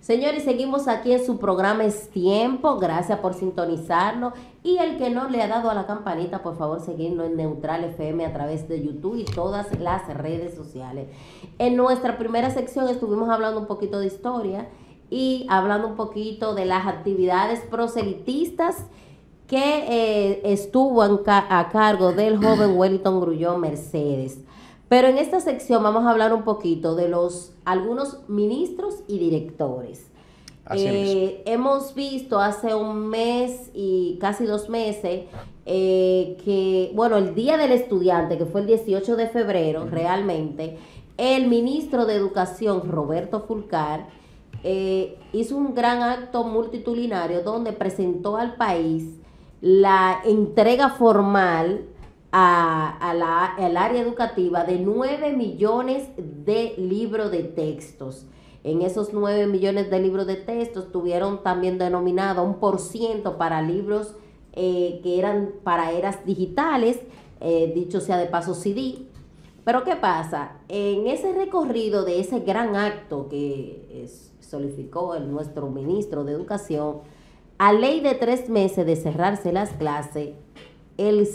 Señores, seguimos aquí en su programa Es Tiempo. Gracias por sintonizarnos. Y el que no le ha dado a la campanita, por favor, seguirnos en Neutral FM a través de YouTube y todas las redes sociales. En nuestra primera sección estuvimos hablando un poquito de historia y hablando un poquito de las actividades proselitistas que estuvo a cargo del joven Wellington Grullón Mercedes. Pero en esta sección vamos a hablar un poquito de algunos ministros y directores. Hemos visto hace un mes y casi 2 meses que, bueno, el Día del Estudiante, que fue el 18 de febrero, realmente, el ministro de Educación, Roberto Fulcar, hizo un gran acto multitudinario donde presentó al país la entrega formal al área educativa de 9 millones de libros de textos. En esos 9 millones de libros de textos tuvieron también denominado 1% para libros que eran para eras digitales, dicho sea de paso CD. Pero ¿qué pasa? En ese recorrido de ese gran acto que solidificó nuestro ministro de Educación, a ley de 3 meses de cerrarse las clases, el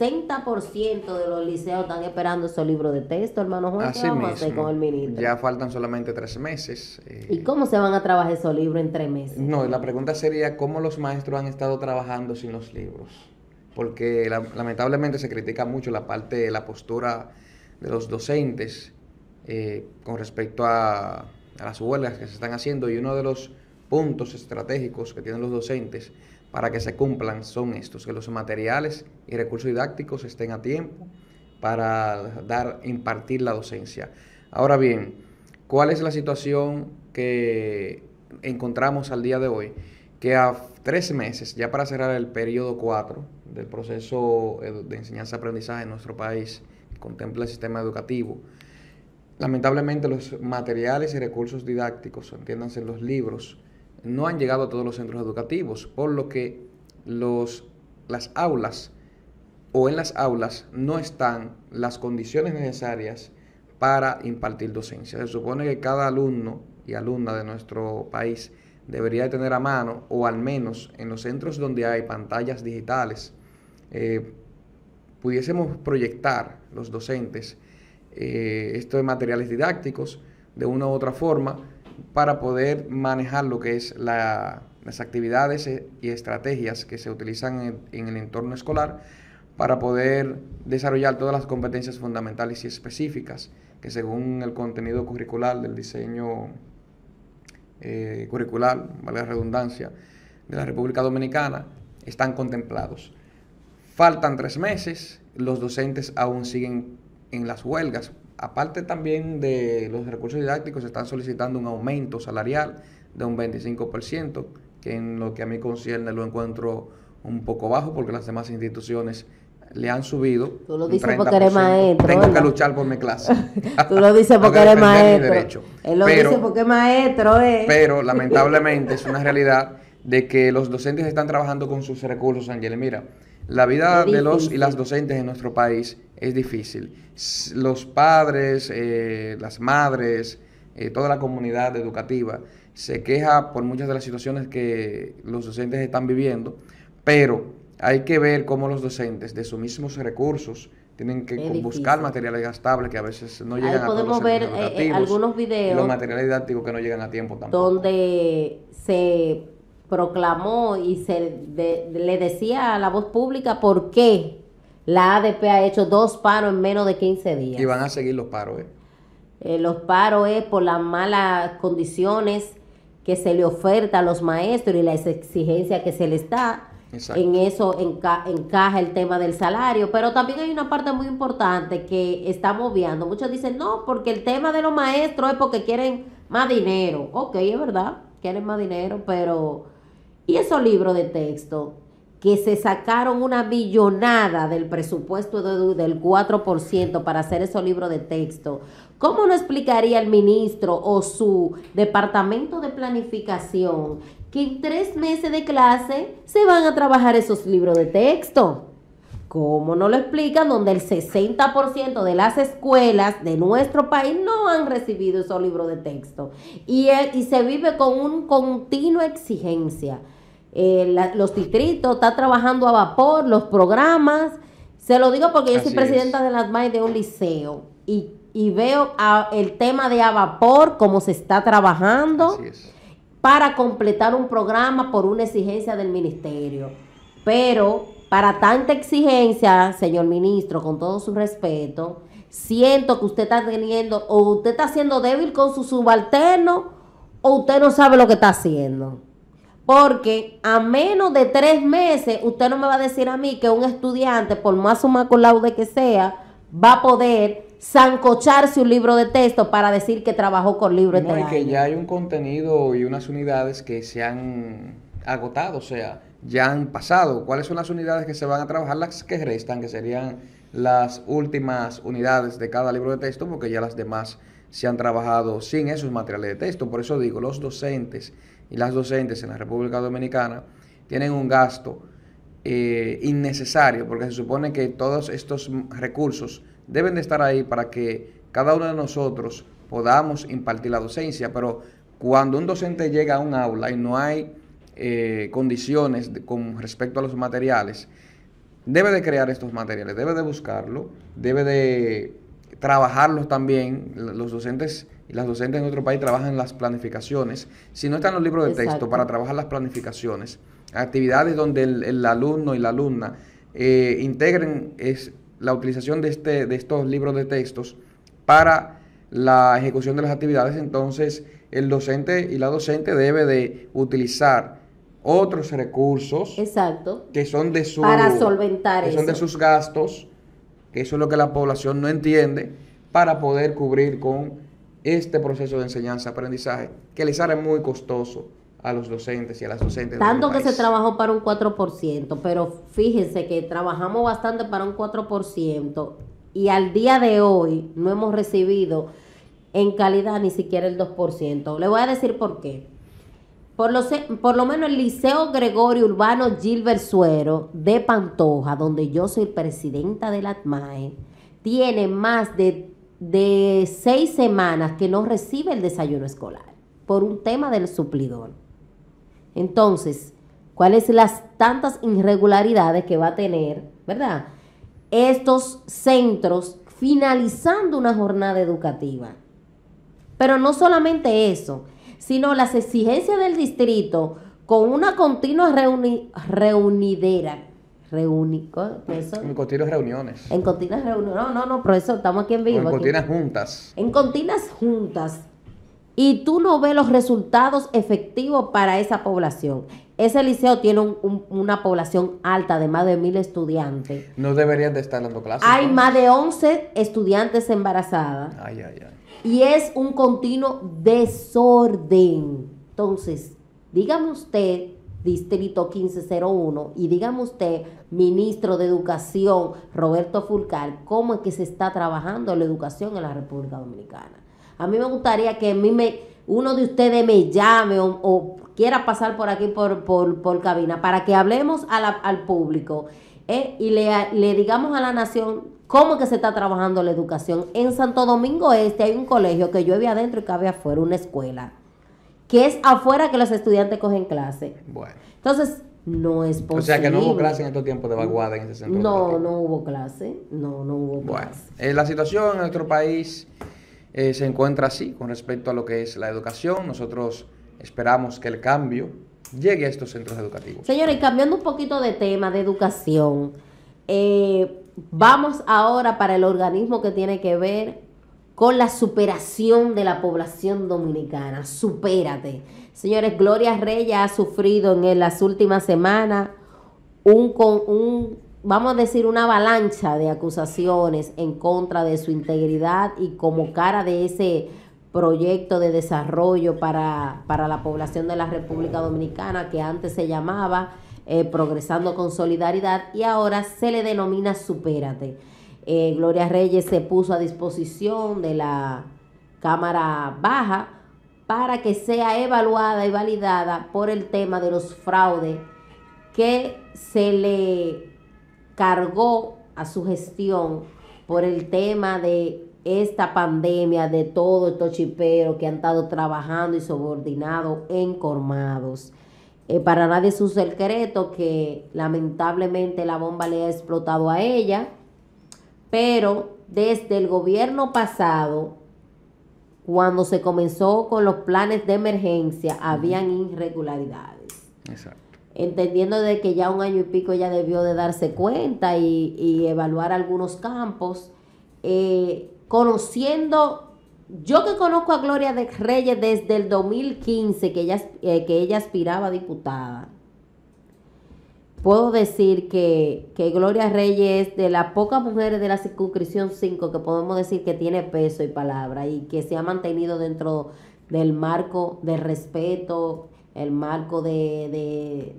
60% de los liceos están esperando esos libros de texto, hermano Juan. ¿Qué vamos a hacer con el ministro? Ya faltan solamente 3 meses. ¿Y cómo se van a trabajar esos libros en 3 meses? No, la pregunta sería cómo los maestros han estado trabajando sin los libros. Porque lamentablemente se critica mucho la postura de los docentes con respecto a las huelgas que se están haciendo, y uno de los puntos estratégicos que tienen los docentes para que se cumplan son estos: que los materiales y recursos didácticos estén a tiempo para impartir la docencia. Ahora bien, ¿cuál es la situación que encontramos al día de hoy? Que a 3 meses, ya para cerrar el periodo 4 del proceso de enseñanza-aprendizaje en nuestro país, que contempla el sistema educativo, lamentablemente los materiales y recursos didácticos, entiéndanse los libros, no han llegado a todos los centros educativos, por lo que las aulas no están las condiciones necesarias para impartir docencia. Se supone que cada alumno y alumna de nuestro país debería tener a mano, o al menos en los centros donde hay pantallas digitales, pudiésemos proyectar los docentes estos materiales didácticos de una u otra forma, para poder manejar lo que es las actividades y estrategias que se utilizan en el entorno escolar, para poder desarrollar todas las competencias fundamentales y específicas que, según el contenido curricular del diseño curricular, vale la redundancia, de la República Dominicana, están contemplados. Faltan 3 meses, los docentes aún siguen en las huelgas. Aparte también de los recursos didácticos, se están solicitando un aumento salarial de un 25%, que en lo que a mí concierne lo encuentro un poco bajo, porque las demás instituciones le han subido. Tú lo dices porque eres maestro. Tengo que luchar por mi clase. Tú lo dices porque eres maestro. Él lo dice porque es maestro. Pero lamentablemente es una realidad de que los docentes están trabajando con sus recursos, Ángeles. Mira, la vida de los y las docentes en nuestro país es difícil. Los padres, las madres, toda la comunidad educativa se queja por muchas de las situaciones que los docentes están viviendo, pero hay que ver cómo los docentes de sus mismos recursos tienen que buscar materiales gastables que a veces no llegan a todos los centros educativos. Podemos ver algunos videos, y los materiales didácticos que no llegan a tiempo tampoco, donde se proclamó y le decía a la voz pública por qué la ADP ha hecho 2 paros en menos de 15 días. Y van a seguir los paros. Los paros es por las malas condiciones que se le oferta a los maestros y las exigencias que se les da. Exacto. En eso encaja el tema del salario, pero también hay una parte muy importante que está moviendo. Muchos dicen, no, porque el tema de los maestros es porque quieren más dinero. Ok, es verdad, quieren más dinero, pero ¿y esos libros de texto que se sacaron una millonada del presupuesto del 4% para hacer esos libros de texto? ¿Cómo no explicaría el ministro o su departamento de planificación que en 3 meses de clase se van a trabajar esos libros de texto? como no lo explican, donde el 60% de las escuelas de nuestro país no han recibido esos libros de texto. Y se vive con una continua exigencia. Los distritos están trabajando a vapor, los programas. Se lo digo porque yo soy presidenta de las MAI de un liceo y veo el tema de a vapor, cómo se está trabajando para completar un programa por una exigencia del ministerio. Pero para tanta exigencia, señor ministro, con todo su respeto, siento que usted está teniendo, o usted está siendo débil con su subalterno, o usted no sabe lo que está haciendo. Porque a menos de 3 meses, usted no me va a decir a mí que un estudiante, por más summa cum laude que sea, va a poder sancocharse un libro de texto para decir que trabajó con libro de texto. No, y que ya hay un contenido y unas unidades que se han agotado, o sea, ya han pasado. ¿Cuáles son las unidades que se van a trabajar? Las que restan, que serían las últimas unidades de cada libro de texto, porque ya las demás se han trabajado sin esos materiales de texto. Por eso digo, los docentes y las docentes en la República Dominicana tienen un gasto innecesario, porque se supone que todos estos recursos deben de estar ahí para que cada uno de nosotros podamos impartir la docencia, pero cuando un docente llega a un aula y no hay condiciones con respecto a los materiales, debe de crear estos materiales, debe de buscarlo, debe de trabajarlos también. Los docentes y las docentes en nuestro país trabajan las planificaciones. Si no están los libros de texto para trabajar las planificaciones, actividades donde el alumno y la alumna integren la utilización de estos libros de textos para la ejecución de las actividades, entonces el docente y la docente debe de utilizar otros recursos que son de para solventar que son de sus gastos, que eso es lo que la población no entiende, para poder cubrir con este proceso de enseñanza-aprendizaje que les sale muy costoso a los docentes y a las docentes. Tanto que se trabajó para un 4%, pero fíjense que trabajamos bastante para un 4% y al día de hoy no hemos recibido en calidad ni siquiera el 2%. Le voy a decir por qué. Por lo menos el Liceo Gregorio Urbano Gilbert Suero de Pantoja, donde yo soy presidenta de la ATMAE, tiene más de 6 semanas que no recibe el desayuno escolar por un tema del suplidor. Entonces, ¿cuáles las tantas irregularidades que va a tener, verdad, estos centros finalizando una jornada educativa? Pero no solamente eso, sino las exigencias del distrito con una continua reunidera. En continuas reuniones. En continuas reuniones. No, pero eso estamos aquí en vivo. En continuas juntas. En continuas juntas. Y tú no ves los resultados efectivos para esa población. Ese liceo tiene una población alta de más de 1,000 estudiantes. No deberían de estar dando clases. Hay más de 11 estudiantes embarazadas. Ay. Y es un continuo desorden. Entonces, dígame usted, Distrito 1501, y dígame usted, Ministro de Educación, Roberto Fulcar, ¿cómo es que se está trabajando la educación en la República Dominicana? A mí me gustaría que uno de ustedes me llame o quiera pasar por aquí por cabina para que hablemos al público y le digamos a la nación cómo es que se está trabajando la educación. En Santo Domingo Este hay un colegio que llueve adentro y cabe afuera, una escuela, que es afuera que los estudiantes cogen clase. Bueno. Entonces, no es posible. O sea que no hubo clase en estos tiempos de vaguada en ese centro educativo. No hubo clase. No hubo clase. Bueno, la situación en nuestro país se encuentra así con respecto a lo que es la educación. Nosotros esperamos que el cambio llegue a estos centros educativos. Señores, cambiando un poquito de tema de educación, vamos ahora para el organismo que tiene que ver con la superación de la población dominicana. Supérate. Señores, Gloria Reyes ha sufrido en las últimas semanas vamos a decir, una avalancha de acusaciones en contra de su integridad y como cara de ese proyecto de desarrollo para la población de la República Dominicana, que antes se llamaba Progresando con Solidaridad y ahora se le denomina Supérate. Gloria Reyes se puso a disposición de la Cámara Baja para que sea evaluada y validada por el tema de los fraudes que se le cargó a su gestión por el tema de esta pandemia, de todo estos chiperos que han estado trabajando y subordinados, encormados. Para nadie es un secreto que lamentablemente la bomba le ha explotado a ella, pero desde el gobierno pasado, cuando se comenzó con los planes de emergencia, habían irregularidades. Exacto. Entendiendo de que ya un año y pico ella debió de darse cuenta y evaluar algunos campos, conociendo... Yo que conozco a Gloria de Reyes desde el 2015, que ella aspiraba a diputada, puedo decir que Gloria Reyes es de las pocas mujeres de la circunscripción 5 que podemos decir que tiene peso y palabra y que se ha mantenido dentro del marco de respeto, el marco de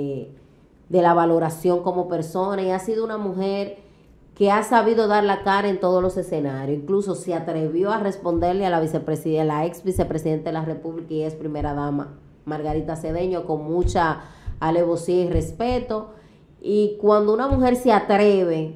la valoración como persona, y ha sido una mujer que ha sabido dar la cara en todos los escenarios. Incluso se atrevió a responderle a la ex vicepresidenta de la República y ex primera dama, Margarita Cedeño, con mucha alevosía y respeto. Y cuando una mujer se atreve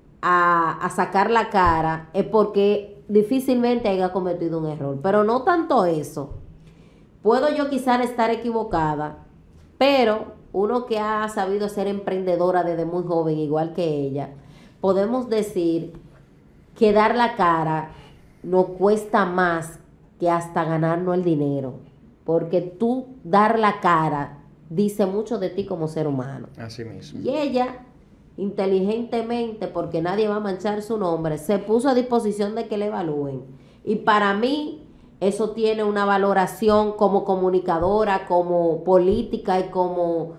a sacar la cara, es porque difícilmente haya cometido un error. Pero no tanto eso. Puedo yo quizás estar equivocada, pero uno que ha sabido ser emprendedora desde muy joven, igual que ella, podemos decir que dar la cara no cuesta más que hasta ganarnos el dinero, porque tú dar la cara dice mucho de ti como ser humano. Así mismo. Y ella, inteligentemente, porque nadie va a manchar su nombre, se puso a disposición de que le evalúen. Y para mí eso tiene una valoración como comunicadora, como política y como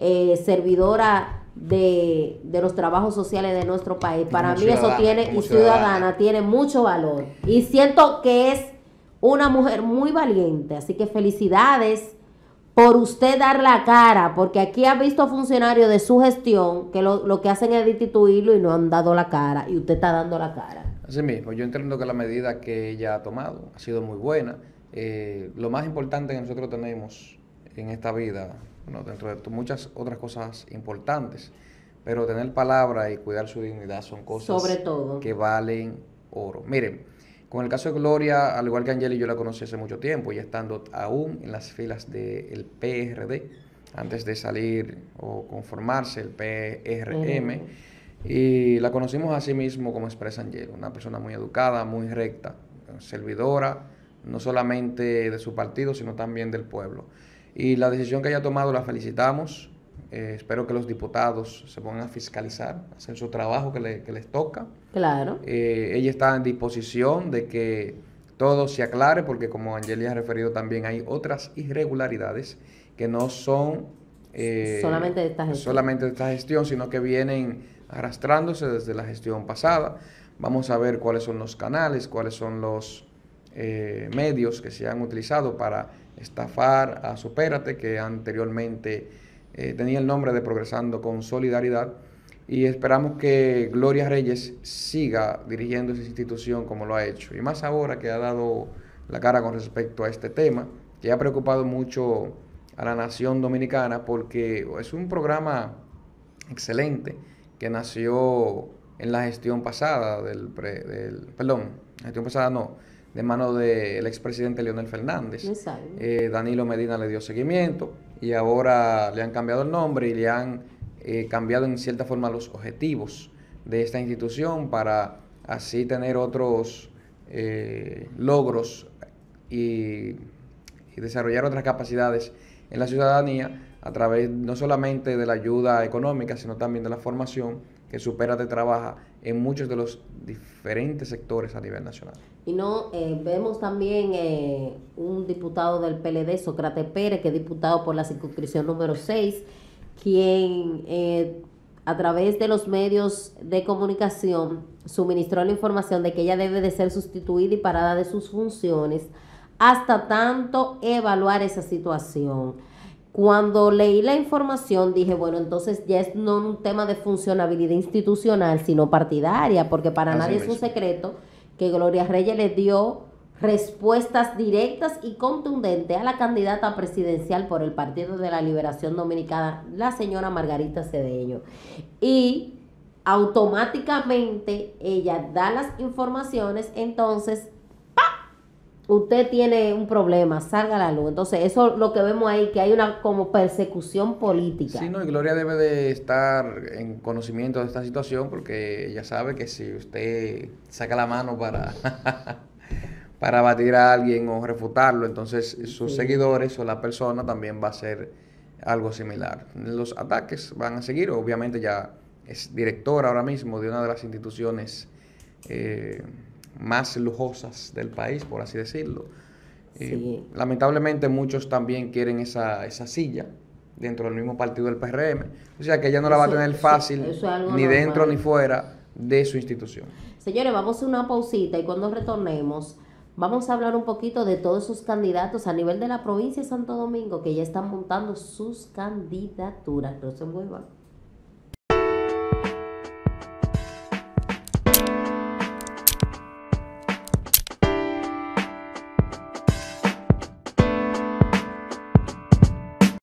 servidora de los trabajos sociales de nuestro país. Para mí eso tiene, y ciudadana, tiene mucho valor. Y siento que es una mujer muy valiente. Así que felicidades por usted dar la cara, porque aquí ha visto funcionarios de su gestión que lo que hacen es destituirlo y no han dado la cara, y usted está dando la cara. Así mismo, yo entiendo que la medida que ella ha tomado ha sido muy buena. Lo más importante que nosotros tenemos en esta vida, bueno, dentro de muchas otras cosas importantes, pero tener palabra y cuidar su dignidad son cosas sobre todo que valen oro. Miren, con el caso de Gloria, al igual que Angeli, yo la conocí hace mucho tiempo, y estando aún en las filas del PRD, antes de salir o conformarse el PRM, y la conocimos así mismo como expresa Angeli, una persona muy educada, muy recta, servidora, no solamente de su partido, sino también del pueblo. Y la decisión que ella ha tomado la felicitamos. Espero que los diputados se pongan a fiscalizar, hacer su trabajo que les toca. Claro. Ella está en disposición de que todo se aclare, porque como Angeli ha referido también, hay otras irregularidades que no son solamente de esta gestión, sino que vienen arrastrándose desde la gestión pasada. Vamos a ver cuáles son los canales, cuáles son los medios que se han utilizado para estafar a Supérate, que anteriormente tenía el nombre de Progresando con Solidaridad, y esperamos que Gloria Reyes siga dirigiendo esa institución como lo ha hecho, y más ahora que ha dado la cara con respecto a este tema, que ha preocupado mucho a la nación dominicana, porque es un programa excelente que nació en la gestión pasada de mano del expresidente Leonel Fernández. Danilo Medina le dio seguimiento y ahora le han cambiado el nombre y le han cambiado en cierta forma los objetivos de esta institución para así tener otros logros y desarrollar otras capacidades en la ciudadanía a través no solamente de la ayuda económica, sino también de la formación que Supérate trabaja en muchos de los diferentes sectores a nivel nacional. Y no vemos también un diputado del PLD, Sócrates Pérez, que es diputado por la circunscripción número 6, quien a través de los medios de comunicación suministró la información de que ella debe de ser sustituida y parada de sus funciones hasta tanto evaluar esa situación. Cuando leí la información dije, bueno, entonces ya es no un tema de funcionabilidad institucional, sino partidaria, porque para nadie es un secreto que Gloria Reyes le dio respuestas directas y contundentes a la candidata presidencial por el Partido de la Liberación Dominicana, la señora Margarita Cedeño. Y automáticamente ella da las informaciones, entonces usted tiene un problema, salga a la luz. Entonces, eso es lo que vemos ahí, que hay una como persecución política. Sí, no, y Gloria debe de estar en conocimiento de esta situación porque ella sabe que si usted saca la mano para, para batir a alguien o refutarlo, entonces sus seguidores o la persona también va a hacer algo similar. Los ataques van a seguir, obviamente ya es directora ahora mismo de una de las instituciones más lujosas del país, por así decirlo. Sí. Lamentablemente muchos también quieren esa silla dentro del mismo partido del PRM, o sea que ella no la va a tener fácil eso es ni dentro normal. ni fuera de su institución. Señores, vamos a hacer una pausita y cuando retornemos vamos a hablar un poquito de todos sus candidatos a nivel de la provincia de Santo Domingo que ya están montando sus candidaturas. No se muevan.